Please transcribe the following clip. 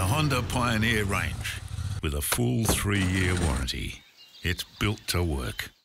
The Honda Pioneer range with a full 3-year warranty. It's built to work.